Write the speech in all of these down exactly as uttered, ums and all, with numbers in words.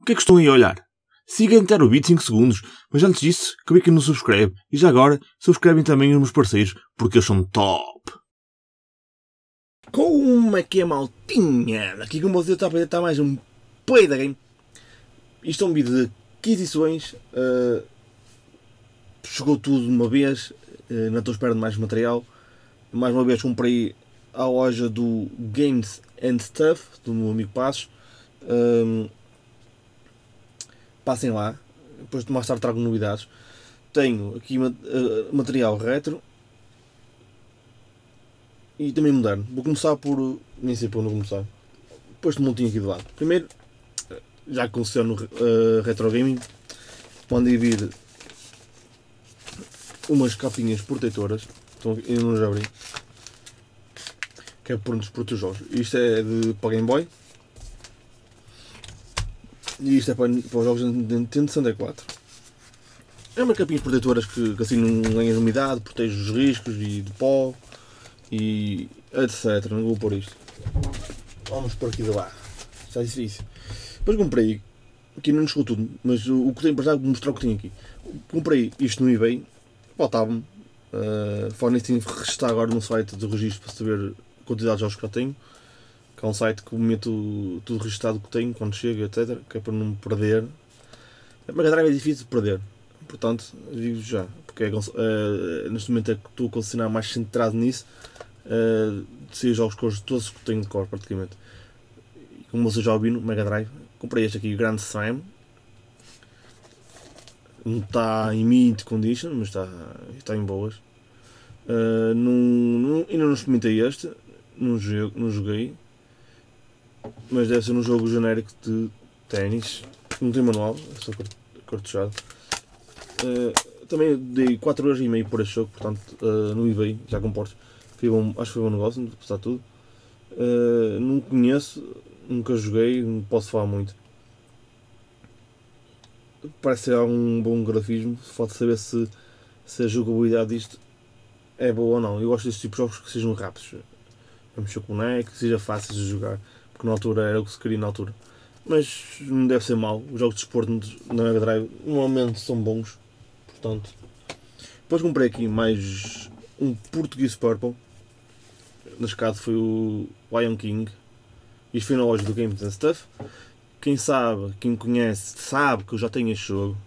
que é que estão aí a olhar? Sigam até o vídeo cinco segundos, mas antes disso, cliquem no subscreve e já agora subscrevem também os meus parceiros, porque eles são top! Como é que é, maltinha? Aqui com vocês está a apresentar mais um Play da Game. Isto é um vídeo de aquisições. Uh, chegou tudo de uma vez, uh, não estou esperando mais material. Mais uma vez comprei à loja do Games and Stuff, do meu amigo Passos. Um, passem lá, depois de mais tarde trago novidades. Tenho aqui uh, material retro e também moderno. Vou começar por, nem sei por onde começar, depois de montinho aqui de lado. Primeiro, já que concesiono uh, retro gaming, mandei vir umas capinhas protetoras, então eu não já abri, que é por nos proteger os jogos. Isto é de, para Game Boy e isto é para, para os jogos de Nintendo sessenta e quatro. É umas capinhas protetoras que, que assim não ganhas umidade, protege os riscos e de pó e etcétera. Não vou pôr isto. Vamos por aqui de lá. Está difícil. Depois comprei, aqui não nos chegou tudo, mas o que tenho para já vou mostrar o que tenho aqui. Comprei isto no eBay, faltava-me. Uh, Fora nisso tenho que registrar agora no site de registro para saber a quantidade de jogos que já tenho. Que é um site que meto tudo registado que tenho, quando chega, etcétera. Que é para não me perder. A Mega Drive é difícil de perder, portanto, digo já, porque é, uh, neste momento é que estou a condicionar mais centrado nisso. Uh, de ser jogos que hoje todos que tenho de cor praticamente. E como vocês já ouviram, Mega Drive, comprei este aqui, o Grand Slam. Não está em mint condition, mas está, está em boas. Uh, não, não, ainda não experimentei este, não joguei, não joguei, mas deve ser um jogo genérico de ténis. Não tem manual, é só cartuchado. Uh, também dei quatro euros e meio por este jogo, portanto, uh, no eBay, já com portos. Foi bom, acho que foi bom negócio, não está tudo. Uh, não conheço, nunca joguei, não posso falar muito. Parece ser um bom grafismo, falta saber se, se a jogabilidade disto é boa ou não. Eu gosto deste tipo de jogos que sejam rápidos, a mexer com o boneco, que seja fácil de jogar, porque na altura era o que se queria na altura. Mas não deve ser mau, os jogos de desporto na Mega Drive normalmente são bons, portanto. Depois comprei aqui mais um Portuguese Purple, neste caso foi o Lion King, isto foi na loja do Games and Stuff. Quem sabe, quem conhece, sabe que eu já tenho este jogo,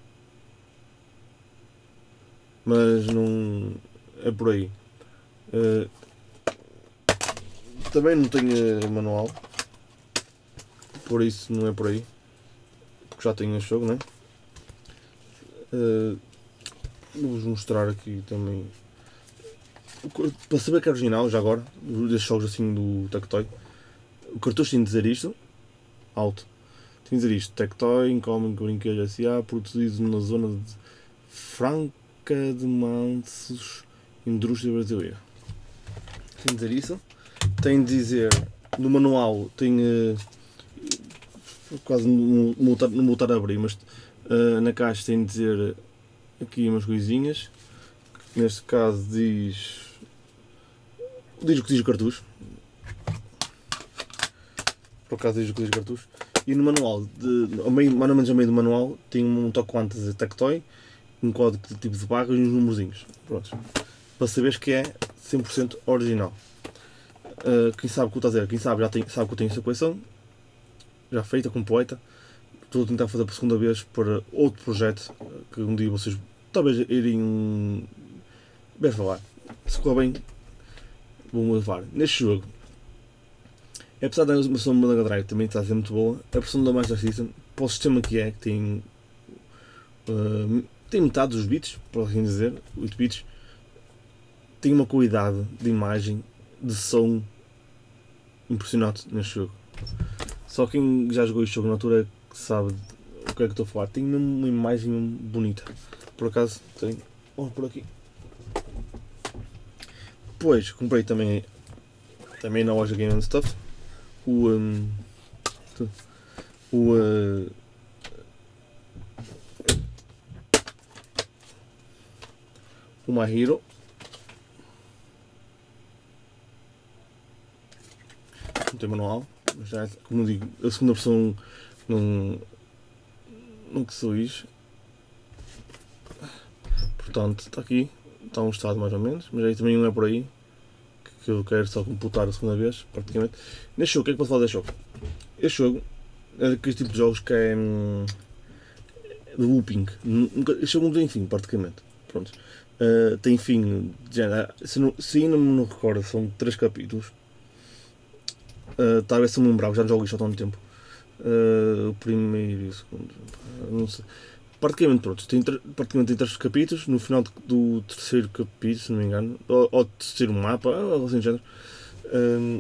mas não é por aí. Uh, também não tenho manual, por isso não é por aí, porque já tenho este jogo, né? Uh, vou-vos mostrar aqui também, para saber que é original, já agora, destes jogos assim do Tectoy. O cartucho tem de dizer isto. Alto. Tem de dizer isto. Tectoy, Incoming Brinquedos S A, produzido na zona de Franca de Mansos, Indústria Brasileira. Tem de dizer isso. Tem de dizer, no manual, tem uh, quase não vou voltar a abrir, mas uh, na caixa tem de dizer aqui umas coisinhas. Neste caso diz, diz o que diz o cartucho. Por acaso diz o que diz o cartucho. E no manual, de, ao meio, mais ou menos ao meio do manual, tem um toque antes de Tectoy, um código de tipo de barras e uns numerozinhos. Pronto. Para saberes que é cem por cento original. Uh, quem sabe o que eu estou a dizer, quem sabe já tem, sabe que eu tenho esta coleção, já feita, completa. Estou a tentar fazer por segunda vez para outro projeto, que um dia vocês talvez irem ver falar. Se correr bem, vou levar. Neste jogo, apesar da versão do Mega Drive também está a ser muito boa, a versão da Master System, para o sistema que é, que tem, uh, tem metade dos bits, por assim dizer, oito bits, tem uma qualidade de imagem, de som impressionante neste jogo. Só quem já jogou este jogo na altura sabe o que é que estou a falar. Tem mesmo uma imagem bonita. Por acaso tem. Vamos por aqui. Depois comprei também, também na loja Game and Stuff o um, o uh, o My Hero. Não tem manual, mas já, como digo, a segunda versão não, no que sou isso. Portanto, está aqui, está um estado mais ou menos, mas aí também não é por aí que eu quero só computar a segunda vez, praticamente. Neste jogo, o que é que posso falar deste jogo? Este jogo é daqueles tipos de jogos que é hum, de looping. Nunca, este jogo não tem fim, praticamente. Pronto. Uh, tem fim, já, se, não, se ainda me não recordo, são três capítulos. Uh, talvez se me lembrar, já não jogo isto há tanto tempo. Uh, o primeiro e o segundo, não sei. Praticamente pronto, tem, praticamente tem três capítulos. No final do terceiro capítulo, se não me engano, ou, ou terceiro mapa, ou assim de género, um,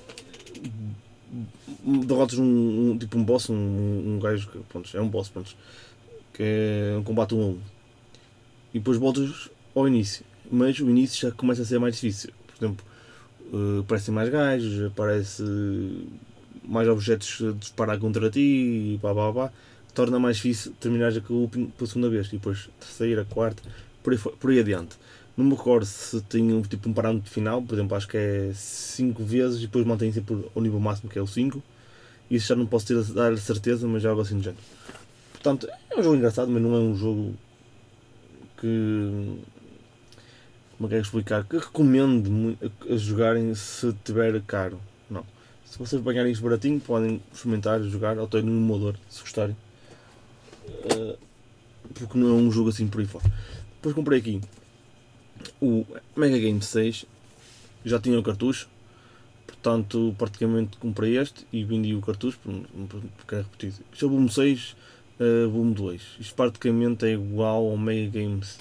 derrotas um, um tipo um boss, um, um gajo que pronto, é um boss, pronto, que é um combate um a um. E depois voltas ao início, mas o início já começa a ser mais difícil. Por exemplo, uh, aparecem mais gajos, aparece mais objetos a disparar contra ti e pá pá pá. Torna mais difícil terminar a looping pela segunda vez, e depois terceira, quarta, por aí, por aí adiante. Não me recordo se tem tipo, um parâmetro final, por exemplo, acho que é cinco vezes e depois mantém sempre o nível máximo que é o cinco. Isso já não posso ter a dar certeza, mas é algo assim do género. Portanto, é um jogo engraçado, mas não é um jogo que. Como é que é explicar? Que recomendo a jogarem se tiver caro. Não. Se vocês apanharem isto baratinho, podem experimentar jogar, ou ter no emulador, se gostarem. Uh, porque não é um jogo assim por aí fora. Depois comprei aqui o Mega Game seis, já tinha o cartucho, portanto praticamente comprei este e vendi o cartucho porque é repetido. Isto é o Boom seis, uh, Boom dois. Isto praticamente é igual ao Mega Games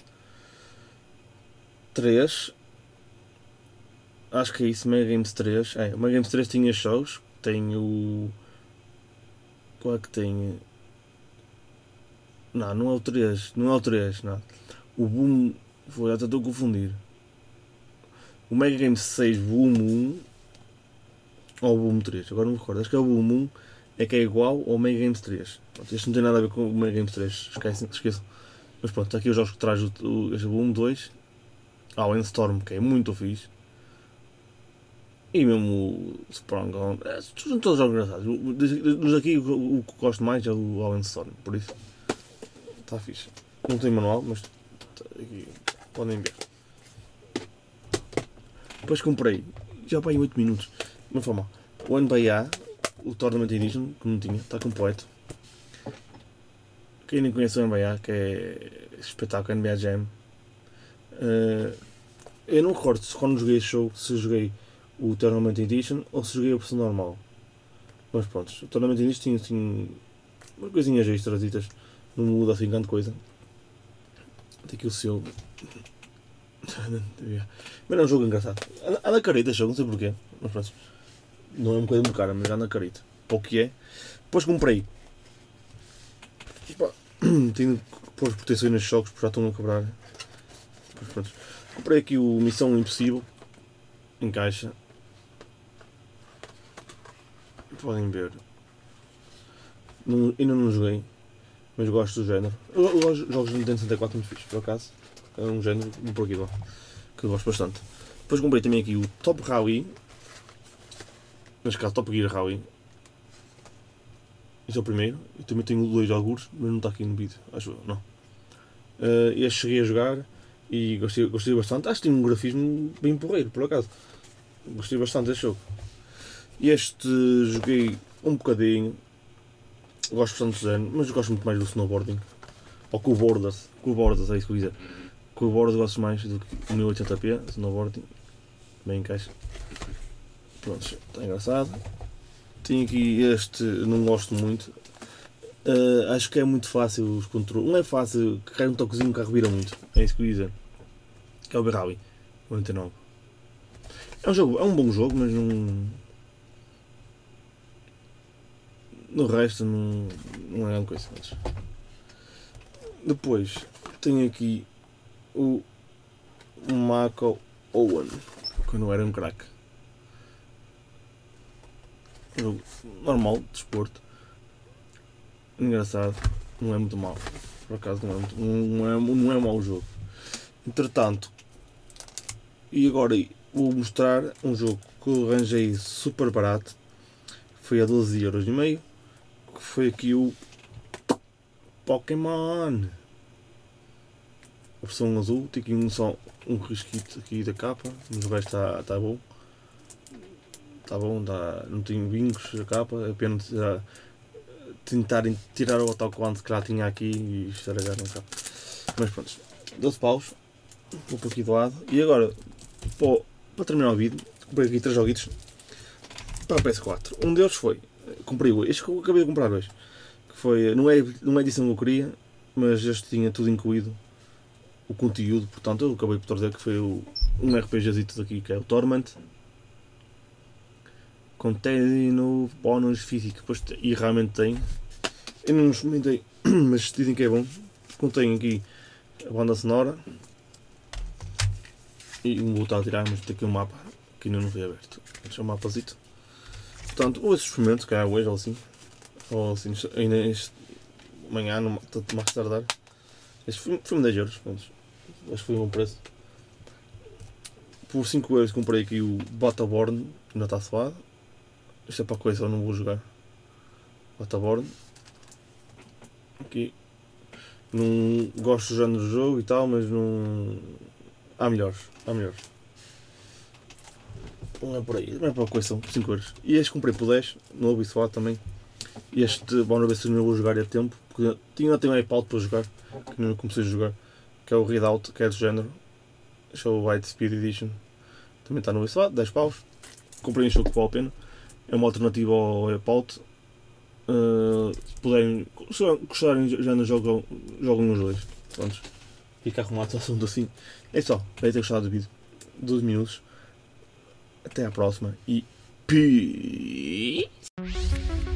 três. Acho que é isso, Mega Games três. É, o Mega Games três tinha shows, tem o. Qual é que tem? Não, não é o três, não é o três, não. O Boom, vou já estou a confundir. O Mega Game seis Boom um ou o Boom três, agora não me recordo, acho que é o Boom um, é que é igual ao Mega Game três. Pronto, este não tem nada a ver com o Mega Game três, esquecem, esqueçam. Mas pronto, está aqui os jogos que traz o, o, este Boom dois. Ah, o Endstorm, que é muito fixe. E mesmo o Sprung On, é, são todos jogos engraçados. Dos aqui o, o que gosto mais é o Alien Storm, por isso está fixe. Não tem manual, mas tá aqui, podem ver. Depois comprei, já para aí oito minutos, não foi mal. O N B A, o Tournament Edition, que não tinha, está completo. Quem nem conhece o N B A, que é espetáculo, N B A Jam. Uh, eu não recordo se quando joguei esse jogo, se joguei o Tournament Edition ou se joguei a versão normal. Mas pronto, o Tournament Edition tinha assim umas coisinhas extras, não muda assim grande coisa. Tem aqui o seu. Mas é um jogo engraçado. Anda carita esse jogo, não sei porquê. Mas pronto, não é uma coisa muito cara, mas anda carita. Para o que é. Depois comprei. Tenho que pôr proteções nos jogos porque já estão a quebrar. Depois, pronto. Comprei aqui o Missão Impossível em caixa. Podem ver. Não, ainda não joguei, mas gosto do género. Eu, eu gosto de jogos de Nintendo sessenta e quatro muito fixe, por acaso. É um género por aqui lá, que eu gosto bastante. Depois comprei também aqui o Top Rally. Neste caso, Top Gear Rally. Este é o primeiro. Eu também tenho dois algures, mas não está aqui no vídeo, acho eu, não. Uh, este cheguei a jogar e gostei, gostei bastante. Acho que tem um grafismo bem porreiro, por acaso. Gostei bastante deste jogo. Este joguei um bocadinho. Gosto bastante do género, mas gosto muito mais do snowboarding. Ou com o Borders. Com o Borders, é isso que eu ia dizer. Com o Borders gosto mais do que o mil e oitenta p, snowboarding. Bem encaixa. Pronto, está engraçado. Tenho aqui este, não gosto muito. Uh, acho que é muito fácil os controles. Não é fácil, que cai um toquezinho, o carro vira muito. É isso que eu ia dizer. Que é o B-Rally noventa e nove. É um jogo, é um bom jogo, mas não. No resto não, não é grande coisa. Mas... Depois tenho aqui o Mako Owen, que não era um crack. Jogo normal, de desporto. Engraçado, não é muito mau. Por acaso não é, muito, não é, não é mau jogo. Entretanto, e agora vou mostrar um jogo que eu arranjei super barato. Foi a doze euros e meio. Que foi aqui o Pokémon. A versão azul, tem aqui um, só um risquito aqui da capa, mas o resto está tá bom. Está bom, tá, não tem vincos a capa, apenas uh, tentarem tirar o autocolante que já tinha aqui e estragar a capa. Mas pronto, doze paus, vou por aqui do lado. E agora, pô, para terminar o vídeo, comprei aqui três joguitos para a P S quatro. Um deles foi, comprei hoje, este que eu acabei de comprar hoje, que foi, não é, não é a edição que eu queria, mas este tinha tudo incluído, o conteúdo, portanto eu acabei por trazer, que foi o, um RPGzito daqui, que é o Torment. Contém no bónus físico, depois, e realmente tem. Eu não experimentei, mas dizem que é bom. Contém aqui a banda sonora. E vou voltar a tirar, mas tem aqui um mapa que ainda não foi aberto. Este é um mapazito. Portanto, ou esse experimento, que é hoje ou assim. Ou assim, ainda este amanhã, tanto mais tardar. Este foi, foi-me dez euros. Acho que foi um bom preço. Por cinco euros comprei aqui o Battleborn, que ainda está suado. Isto é para a coisa, eu não vou jogar. Battleborn. Aqui. Não gosto do género do jogo e tal, mas não. Há melhores. Há melhores. Não é por aí. Não é para a coisa, são cinco euros. E este comprei por dez, no Ubisoft também. E este, vamos ver se eu não vou jogar a tempo. Porque tinha até um iPad para jogar, que não comecei a jogar. Que é o Readout, que é do género. Este é o Light Speed Edition. Também está no Ubisoft, dez paus. Comprei um jogo que vale a pena. É uma alternativa ao Wipeout. Uh, se puderem, se gostarem já não jogam, jogam os dois. Pronto. Fica arrumado o assunto assim. É só. Espero ter gostado do vídeo. doze minutos. Até à próxima. E peace.